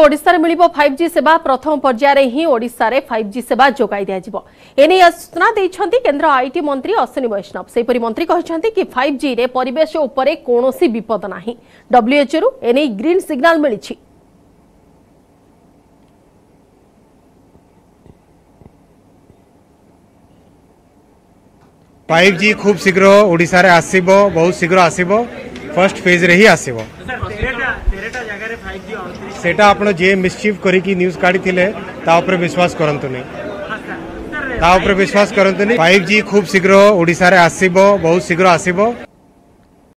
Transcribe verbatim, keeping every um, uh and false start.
ओडिशा रे मिलिबो five G सेवा प्रथम पर्यायर ही ओडिशा रे फाइव जी सेवा जोगाई दिया जिवो एने सूचना दैछंती केंद्र आईटी मंत्री अश्विनी वैष्णव। सेपरि मंत्री कहछंती कि फाइव जी रे परिवेश उपरे कोनोसी विपद नाही। डब्ल्यूएचओ रु एने ग्रीन सिग्नल मिलिछि। फाइव जी खूब शीघ्र ओडिशा रे आसीबो, बहुत शीघ्र आसीबो, फर्स्ट फेज रे ही आसीबो। सेटा आपण जे मिसचिफ करिकी न्यूज काढी थिले ता ऊपर विश्वास करंतु नहीं, ता ऊपर विश्वास करंतु नहीं। फाइव जी खूब शीघ्र ओडिशा रे आसीबो, बहुत शीघ्र आसीबो।